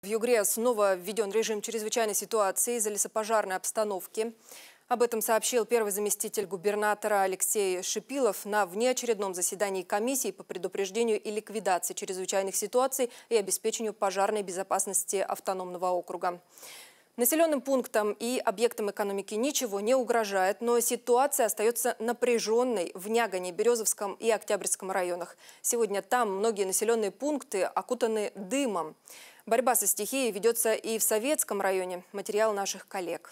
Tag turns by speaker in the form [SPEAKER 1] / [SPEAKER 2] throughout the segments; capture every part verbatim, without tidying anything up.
[SPEAKER 1] В Югре снова введен режим чрезвычайной ситуации из-за лесопожарной обстановки. Об этом сообщил первый заместитель губернатора Алексей Шипилов на внеочередном заседании комиссии по предупреждению и ликвидации чрезвычайных ситуаций и обеспечению пожарной безопасности автономного округа. Населенным пунктам и объектам экономики ничего не угрожает, но ситуация остается напряженной в Нягане, Березовском и Октябрьском районах. Сегодня там многие населенные пункты окутаны дымом. Борьба со стихией ведется и в Советском районе. Материал наших коллег.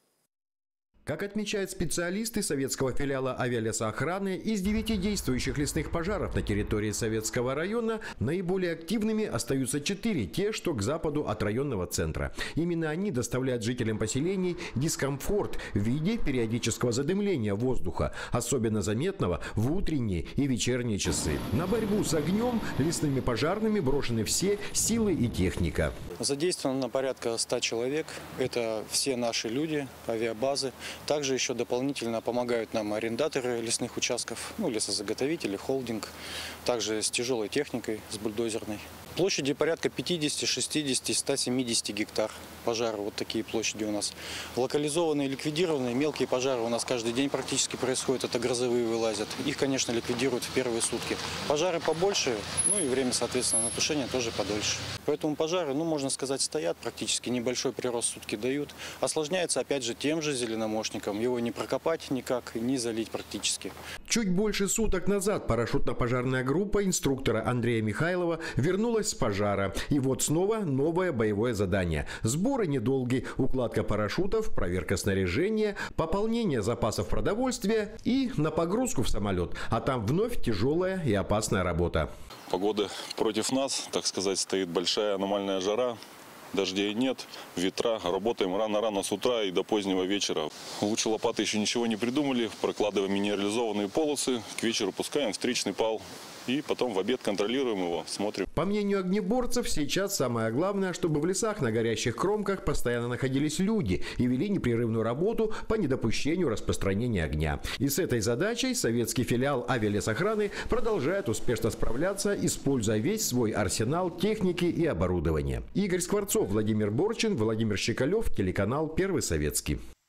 [SPEAKER 2] Как отмечают специалисты советского филиала авиалесоохраны, из девяти действующих лесных пожаров на территории Советского района наиболее активными остаются четыре, те, что к западу от районного центра. Именно они доставляют жителям поселений дискомфорт в виде периодического задымления воздуха, особенно заметного в утренние и вечерние часы. На борьбу с огнем лесными пожарными брошены все силы и техника.
[SPEAKER 3] Задействовано порядка ста человек. Это все наши люди, авиабазы. Также еще дополнительно помогают нам арендаторы лесных участков, ну, лесозаготовители, холдинг, также с тяжелой техникой, с бульдозерной. Площади порядка пятидесяти, шестидесяти, ста семидесяти гектар пожары. Вот такие площади у нас. Локализованные, ликвидированные, мелкие пожары у нас каждый день практически происходят. Это грозовые вылазят. Их, конечно, ликвидируют в первые сутки. Пожары побольше, ну и время, соответственно, на тушение тоже подольше. Поэтому пожары, ну, можно сказать, стоят практически. Небольшой прирост в сутки дают. Осложняется, опять же, тем же зеленомошником. Его не прокопать никак, не залить практически.
[SPEAKER 2] Чуть больше суток назад парашютно-пожарная группа инструктора Андрея Михайлова вернулась с пожара. И вот снова новое боевое задание. Сборы недолгие, укладка парашютов, проверка снаряжения, пополнение запасов продовольствия и на погрузку в самолет. А там вновь тяжелая и опасная работа.
[SPEAKER 4] Погода против нас, так сказать, стоит большая аномальная жара. Дождей нет, ветра. Работаем рано-рано с утра и до позднего вечера. Лучше лопаты еще ничего не придумали. Прокладываем минерализованные полосы. К вечеру пускаем встречный пал. И потом в обед контролируем его, смотрим.
[SPEAKER 2] По мнению огнеборцев, сейчас самое главное, чтобы в лесах на горящих кромках постоянно находились люди и вели непрерывную работу по недопущению распространения огня. И с этой задачей советский филиал авиалесохраны продолжает успешно справляться, используя весь свой арсенал техники и оборудования. Игорь Скворцов, Владимир Борчин, Владимир Щекалев, телеканал Первый Советский.